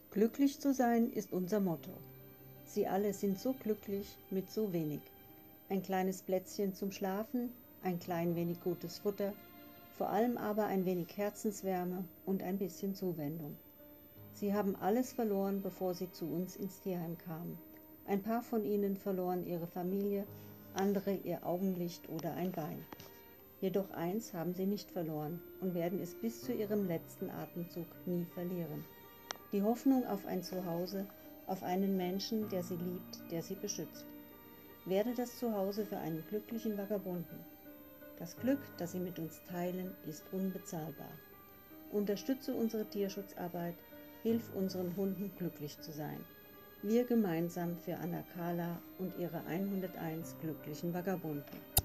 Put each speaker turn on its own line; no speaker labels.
Glücklich zu sein ist unser Motto. Sie alle sind so glücklich mit so wenig. Ein kleines Plätzchen zum Schlafen, ein klein wenig gutes Futter, vor allem aber ein wenig Herzenswärme und ein bisschen Zuwendung. Sie haben alles verloren, bevor sie zu uns ins Tierheim kamen. Ein paar von ihnen verloren ihre Familie, andere ihr Augenlicht oder ein Bein. Jedoch eins haben sie nicht verloren und werden es bis zu ihrem letzten Atemzug nie verlieren: die Hoffnung auf ein Zuhause, auf einen Menschen, der sie liebt, der sie beschützt. Werde das Zuhause für einen glücklichen Vagabunden. Das Glück, das sie mit uns teilen, ist unbezahlbar. Unterstütze unsere Tierschutzarbeit, hilf unseren Hunden glücklich zu sein. Wir gemeinsam für Anna Carla und ihre 101 glücklichen Vagabunden.